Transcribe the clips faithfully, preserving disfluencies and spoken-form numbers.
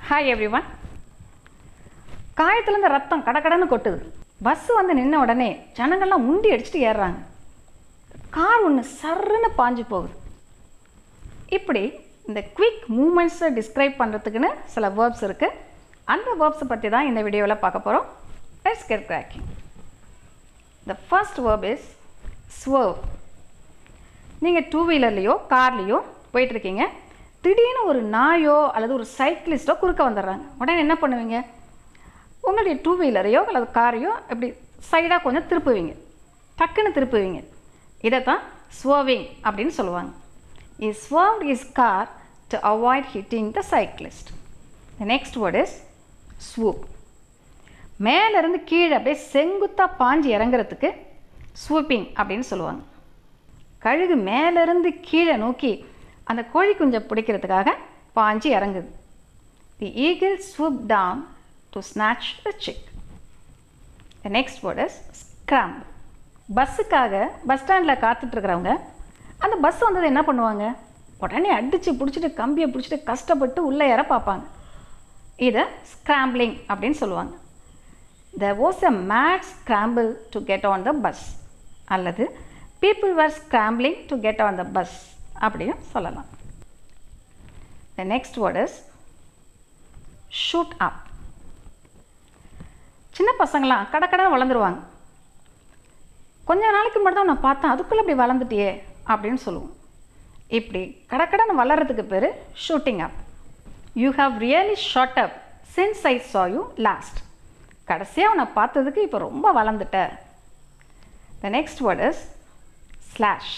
Hi everyone. காயத்துல இருந்து ரத்தம் கடகடன்னு கொட்டுது. பஸ் வந்து நின்ன உடனே ஜனங்கள்லாம் முண்டி அடிச்சிட்டு ஏறுறாங்க. கார் ஒன்று சர்ன்னு பாஞ்சு போகுது. இப்படி இந்த குவிக் மூமெண்ட்ஸை டிஸ்கிரைப் பண்ணுறதுக்குன்னு சில வேர்ப்ஸ் இருக்குது. அந்த வேர்ப்ஸை பற்றி தான் இந்த வீடியோவில் பார்க்க போகிறோம். Let's get cracking. The first verb is swerve. நீங்கள் டூ வீலர்லேயோ கார்லேயோ போயிட்டுருக்கீங்க. திடீர்னு ஒரு நாயோ அல்லது ஒரு சைக்கிளிஸ்ட்டோ குறுக்க வந்துடுறாங்க. உடனே என்ன பண்ணுவீங்க? உங்களுடைய டூ வீலரையோ அல்லது காரையோ இப்படி சைடாக கொஞ்சம் திருப்புவீங்க, டக்குன்னு திருப்புவீங்க. இதை தான் ஸ்வர்விங் அப்படின்னு சொல்லுவாங்க. He swerved his car to avoid hitting the cyclist. The next word is swoop. மேலேருந்து கீழே அப்படியே செங்குத்தாக பாஞ்சு இறங்குறதுக்கு ஸ்வூப்பிங் அப்படின்னு சொல்லுவாங்க. கழுகு மேலேருந்து கீழே நோக்கி அந்த கோழி குஞ்சை பிடிக்கிறதுக்காக பாஞ்சு இறங்குது. The eagle swooped down to snatch the chick. The next word is scramble. பஸ்ஸுக்காக பஸ் ஸ்டாண்டில் காத்துட்ருக்கிறவங்க அந்த பஸ் வந்தது என்ன பண்ணுவாங்க? உடனே அடித்து பிடிச்சிட்டு கம்பியை பிடிச்சிட்டு கஷ்டப்பட்டு உள்ளே ஏற பார்ப்பாங்க. இதை ஸ்க்ராம்பிளிங் அப்படின்னு சொல்லுவாங்க. There was a mad scramble to get on the bus. அல்லது people were scrambling to get on the bus அப்படின்னு சொல்லலாம். The next word is shoot up. சின்ன பசங்களாம் கடக்கடன்னு வளர்ந்துருவாங்க. கொஞ்ச நாளைக்கு மட்டும் தான் நான் பார்த்தேன், அதுக்குள்ளே இப்படி வளர்ந்துட்டியே அப்படின்னு சொல்லுவோம். இப்படி கடக்கடன்னு வளர்கிறதுக்கு பேர் shooting up. You have really shot up since I saw you last. கடைசியாக உன்னை பார்த்ததுக்கு இப்போ ரொம்ப வளர்ந்துட்ட. The next word is slash.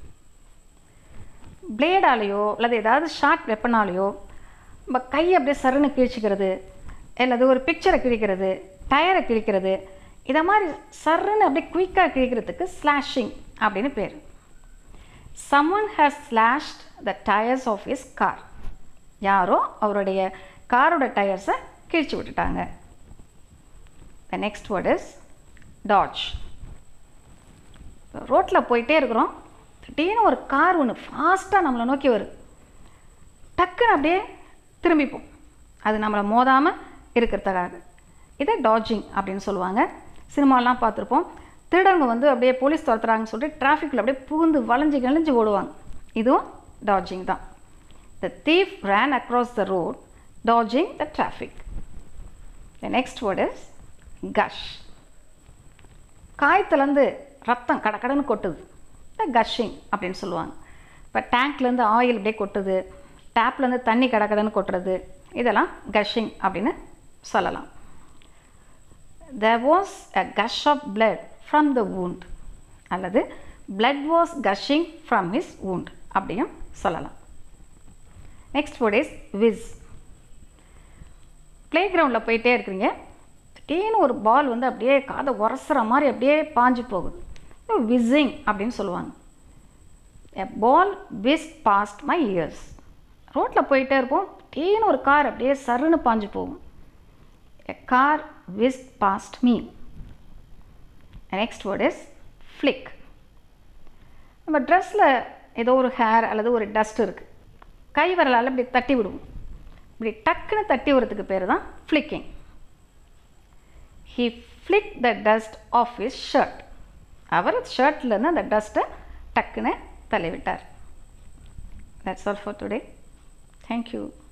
பிளேடாலேயோ அல்லது ஏதாவது ஷார்ட் வெப்பனாலேயோ நம்ம கையை அப்படியே சருன்னு கிழிச்சிக்கிறது, அல்லது ஒரு பிக்சரை கிழிக்கிறது, டயரை கிழிக்கிறது, இதை மாதிரி சருன்னு அப்படியே குயிக்காக கிழிக்கிறதுக்கு ஸ்லாஷிங் அப்படின்னு பேர். someone has slashed the tires of his car. யாரோ அவருடைய காரோட டயர்ஸை கிழிச்சு விட்டுட்டாங்க. The next word is dodge. ரோட்டில் போயிட்டே இருக்கிறோம், திடீர்னு ஒரு கார் ஒன்று ஃபாஸ்ட்டாக நம்மளை நோக்கி வரும். டக்குன்னு அப்படியே திரும்பிப்போம், அது நம்மளை மோதாமல் இருக்கிறதுக்காக. இதை டாஜிங் அப்படின்னு சொல்லுவாங்க. சினிமாலாம் பார்த்துருப்போம், திருடங்க வந்து அப்படியே போலீஸ் துரத்துறாங்கன்னு சொல்லிட்டு டிராஃபிக்கில் அப்படியே புகுந்து வளைஞ்சி கிழிஞ்சு ஓடுவாங்க. இதுவும் டாஜிங் தான். The thief ran across the road dodging the traffic. The next word is gush. காயத்துலேருந்து ரத்தம் கடக்கடன்னு கொட்டுது, இந்த கஷ்ஷிங் அப்படின்னு சொல்லுவாங்க. இப்போ டேங்க்லேருந்து ஆயில் அப்படியே கொட்டுது, டேப்லேருந்து தண்ணி கடக்கடன்னு கொட்டுறது, இதெல்லாம் கஷ்ஷிங் அப்படின்னு சொல்லலாம். There was a gush of blood from the wound. அல்லது blood was gushing from his wound அப்படியும் சொல்லலாம். Next word is whiz. Play கிரவுண்டில் போயிட்டே இருக்கிறீங்க, திடீர்னு ஒரு பால் வந்து அப்படியே காதை உரசுற மாதிரி அப்படியே பாஞ்சு போகுது. விஸ்ஸிங் அப்படின்னு சொல்லுவாங்க. A ball whizzed past my ears. ரோட்டில் போயிட்டே இருப்போம், திடீர்னு ஒரு கார் அப்படியே சருன்னு பாஞ்சு போகும். A car whizzed past me. The next word is flick. நம்ம ட்ரெஸ்ஸில் ஏதோ ஒரு ஹேர் அல்லது ஒரு டஸ்ட் இருக்குது, கை வரலால் இப்படி தட்டி விடுவோம். இப்படி டக்குன்னு தட்டி விடுறதுக்கு பேர் தான் ஃப்ளிக்கிங். He flicked the dust off his shirt. அவர் ஷர்ட்லேருந்து அந்த டஸ்ட்டை டக்குன்னு தள்ளி விட்டார். That's all for today. Thank you.